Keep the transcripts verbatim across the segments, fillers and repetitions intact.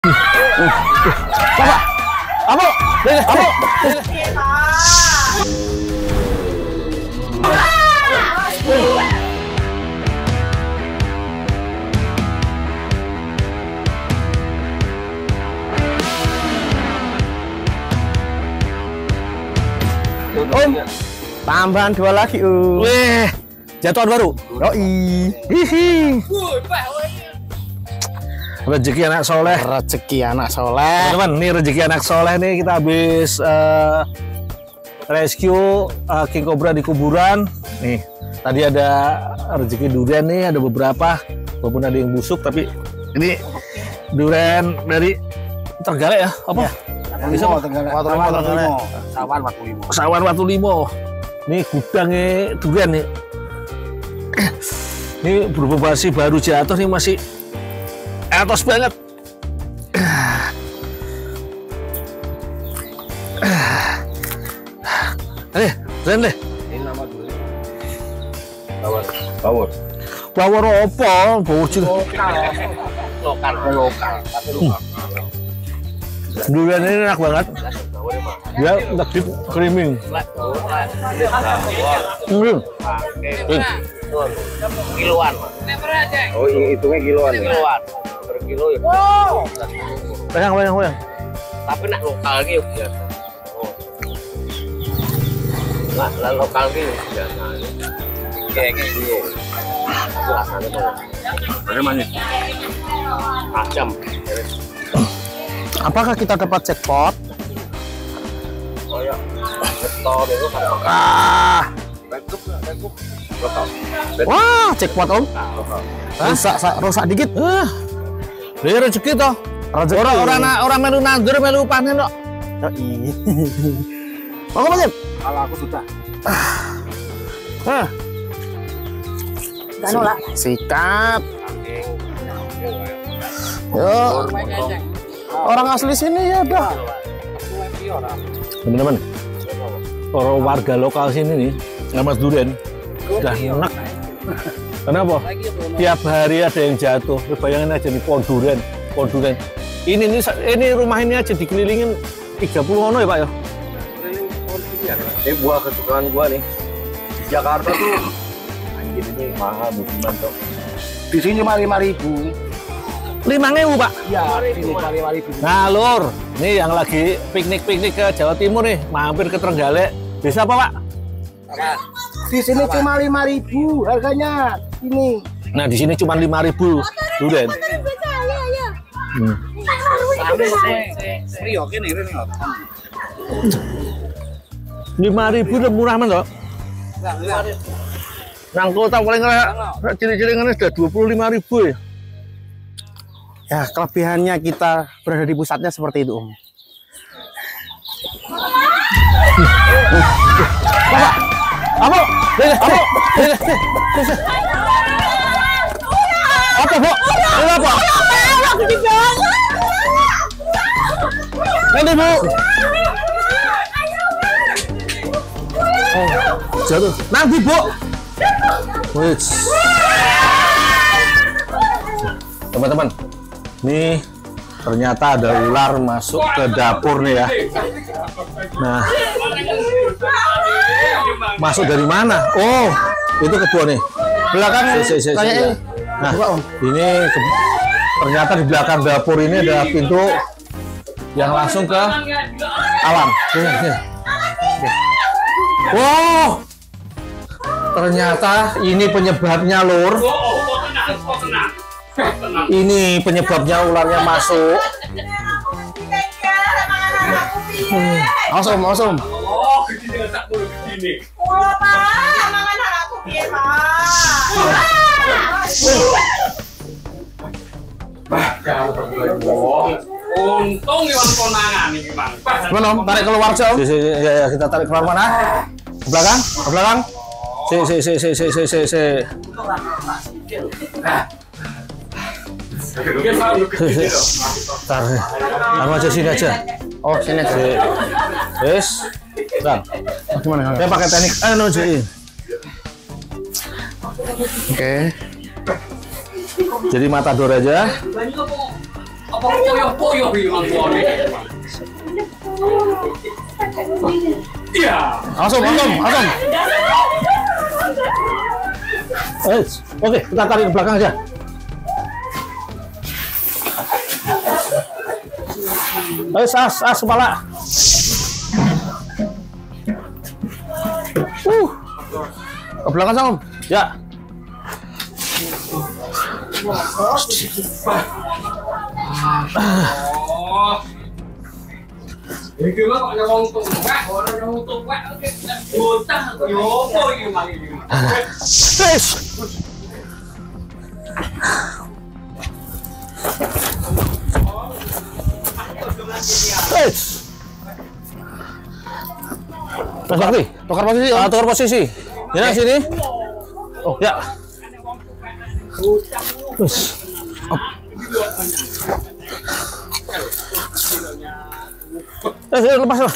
Apa? Apa? Apa? Om, tambahan dua lagi, Om. Wih, jatuhan baru. Yoi. Hihi. Rezeki anak soleh. Rezeki anak soleh. Teman-teman, ini rezeki anak soleh nih. Kita habis uh, rescue uh, King Cobra di kuburan. Nih, tadi ada rezeki durian nih, ada beberapa. Walaupun ada yang busuk, tapi ini durian dari Tergalek ya? Apa? Ya. Bisa Watu Limo, Sawan Watu Limo. Sawan Watu Limo. Ini gudangnya durian nih. Ini berhubung masih baru jatuh nih, masih etos banget. Eh, Ren deh. Ini nama dulu. Bawor. Bawor. Bawor apa? Bawor juga. Lokal. Lokal. Lokal. Tapi lokal. Durian ini enak banget. Dia legit creaming. Hmm. Kiloan. Oh, ini hitungnya kiloan. Kiloan. Per kilo ya. Bayang, bayang, bayang. Tapi nak lokal gitu biasa. Oh. Nah, lah lokal gitu biasa. Kayak gitu. Rasanya tuh. Ada manis. Macam. Apakah kita dapat jackpot? Oh ya. Betul itu kan. Ah, Backup, backup. Lokal. Wah, jackpot, Om. Lokal. Rusak, rusak dikit. ah. Dia rezeki toh. Rezeki. Orang orang orang melu nandur melu panen kok. Yoi. Mau apa, Jep? Kalau aku sudah. Ah, Kan lah. Sikat. Yo. Orang asli sini ya dah. teman-teman. Orang warga lokal sini nih, nama durian sudah enak. Kenapa? Tiap hari ada yang jatuh. Bayangin aja nih pohon durian, pohon durian. Ini nih, ini rumah ini aja dikelilingin tiga puluh ono ya Pak ya. Ini buah kesukaan gua nih. Di Jakarta tuh anjir ini mahal musiman tuh. Di sini cuma lima ribu. Lima ribu Pak. Ya, di sini cuma lima ribu. Nah lur, nih yang lagi piknik-piknik ke Jawa Timur nih, mampir ke Trenggalek. Bisa apa Pak? Di sini cuma lima ribu harganya. Ini. Nah di sini cuma lima ribu durian. Hmm. lima ribu udah murah men loh. Nang kota paling nggak ciri-ciri ini sudah dua puluh lima ribu ya. Ya, kelebihannya kita berada di pusatnya seperti itu, Om. Apa? Apa? Apa, Bu? Ini apa? Ini, Bu. Oh, jatuh. Nanti, Bu. Wih. Teman-teman, nih ternyata ada ular masuk ke dapur nih ya. Nah, masuk dari mana? Oh, itu kedua nih. Belakang si, si, si, si. Nah, ini ke, ternyata di belakang dapur ini ada pintu yang langsung ke alam. Wow, ternyata ini penyebabnya lur. Ini penyebabnya ularnya masuk. Hmm. Langsung, langsung. Oh, gede tak perlu begini. Ulah Pak, mangan anakku piye, Pak? Untung iwan konangan iki, Bang. Mana Om? Tarik keluar aja, Om. Si, si, ya, ya, kita tarik keluar mana? Ke belakang, ke belakang. Si, si, si, si, si, si, si, si. Tarik, taruh aja sini aja. Oh, sini aja. Yes, bang. Gimana? Saya pakai teknik anu jadi. Oke. Jadi matador aja. Apa poyo-poyo bilang gua nih. Iya. Langsung, langsung, langsung. Eh, oke, kita tarik ke belakang aja. Ayo, as, as, kepala. Uh, ke belakang Om. Ya. Oh. Iki mah kok wong tuwek, ora wong tuwek bocah yo opo iki mang iki. Wes. Wes. Mas Bakti, tukar posisi, ah, tukar posisi. Ya, sini. Oh, ya. Terus. Eh, lepas lah.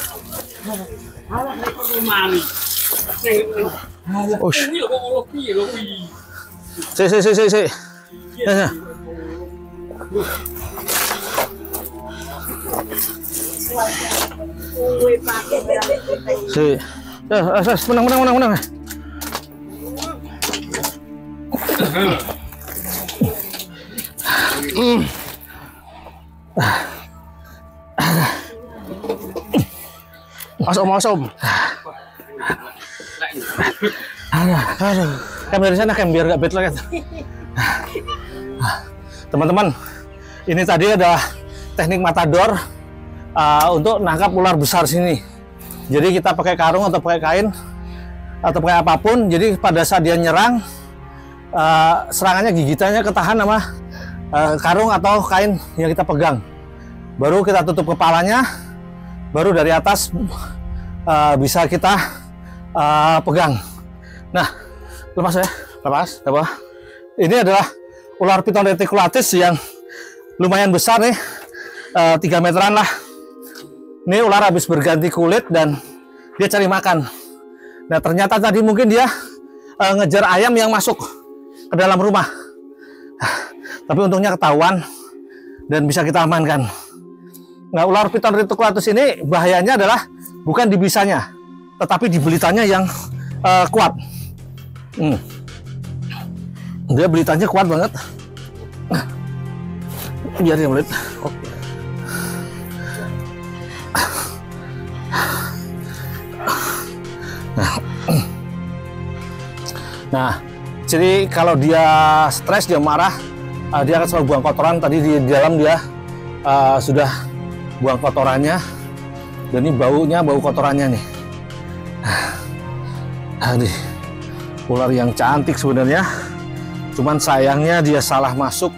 Oh, ini lho kok piye lho kuwi. Si, si, si, si, si. Ya, ya. Si. Ya, asas, menang, menang, menang, menang. Hmm. Mas Om, Mas Om. Aduh, aduh. Kem dari sana, Kem, biar gak bad luck. Teman-teman, ini tadi ada teknik matador uh, untuk nangkap ular besar sini. Jadi kita pakai karung atau pakai kain atau pakai apapun. Jadi pada saat dia nyerang, uh, serangannya gigitannya ketahan sama uh, karung atau kain yang kita pegang. Baru kita tutup kepalanya, baru dari atas uh, bisa kita uh, pegang. Nah, lepas ya, lepas. Apa? Ini adalah ular piton reticulatus yang lumayan besar nih, uh, tiga meteran lah. Ini ular habis berganti kulit dan dia cari makan. Nah, ternyata tadi mungkin dia uh, ngejar ayam yang masuk ke dalam rumah. Tapi untungnya ketahuan dan bisa kita amankan. Nah, ular piton reticulatus ini bahayanya adalah bukan di bisanya, tetapi di belitanya yang uh, kuat. Hmm. Dia belitanya kuat banget. Biar dia melihat. Oke. Nah. Nah, jadi kalau dia stres, dia marah, uh, dia akan selalu buang kotoran. Tadi di dalam dia uh, sudah buang kotorannya, dan ini baunya bau kotorannya nih. Aduh, ular yang cantik sebenarnya, cuman sayangnya dia salah masuk,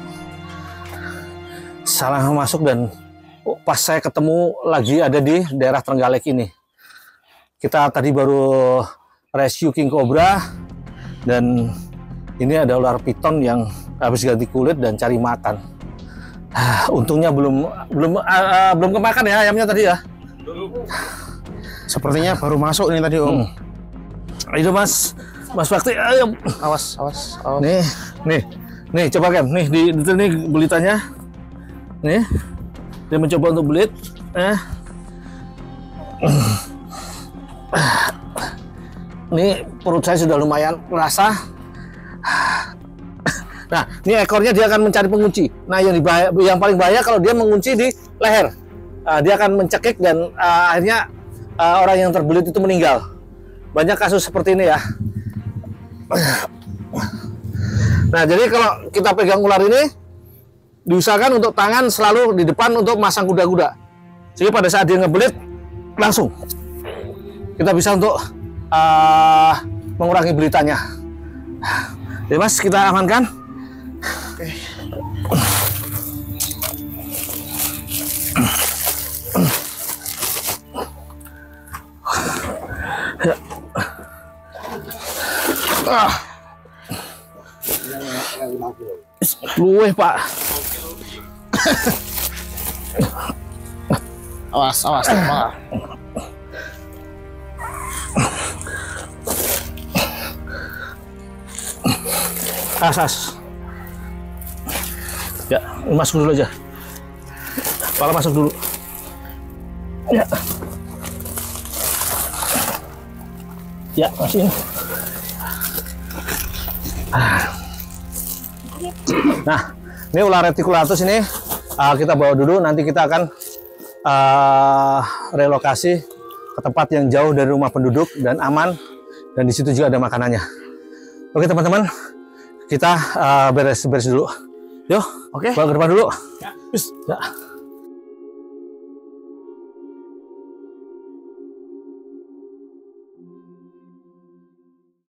salah masuk dan oh, pas saya ketemu lagi ada di daerah Trenggalek ini. Kita tadi baru rescue king cobra dan ini ada ular piton yang habis ganti kulit dan cari makan. Ah, untungnya belum belum uh, uh, belum kemakan ya ayamnya tadi ya. Sepertinya baru masuk ini tadi Om. Hmm. Itu Mas, Mas Bakti, ayo. Awas, awas, awas. Nih, nih, nih coba Kem, nih di itu nih belitanya, nih dia mencoba untuk belit, eh, nih perut saya sudah lumayan merasa. Nah, ini ekornya dia akan mencari pengunci. Nah, yang dibahaya, yang paling bahaya kalau dia mengunci di leher, uh, dia akan mencekik dan uh, akhirnya uh, orang yang terbelit itu meninggal. Banyak kasus seperti ini ya. Nah, jadi kalau kita pegang ular ini, diusahakan untuk tangan selalu di depan untuk masang kuda-kuda. Jadi pada saat dia ngebelit, langsung kita bisa untuk uh, mengurangi belitannya. Jadi Mas, kita amankan. Oke. Ah. Luweh, Pak. Awas, awas, Pak. Asas. Ya, masuk dulu aja. Pala masuk dulu. Ya. Ya, masih. Ah. Nah, ini ular reticulatus ini uh, kita bawa dulu. Nanti kita akan uh, relokasi ke tempat yang jauh dari rumah penduduk dan aman. Dan di situ juga ada makanannya. Oke teman-teman, kita uh, beres-beres dulu. Yuk, oke. Bawa ke depan dulu. Ya. Ya.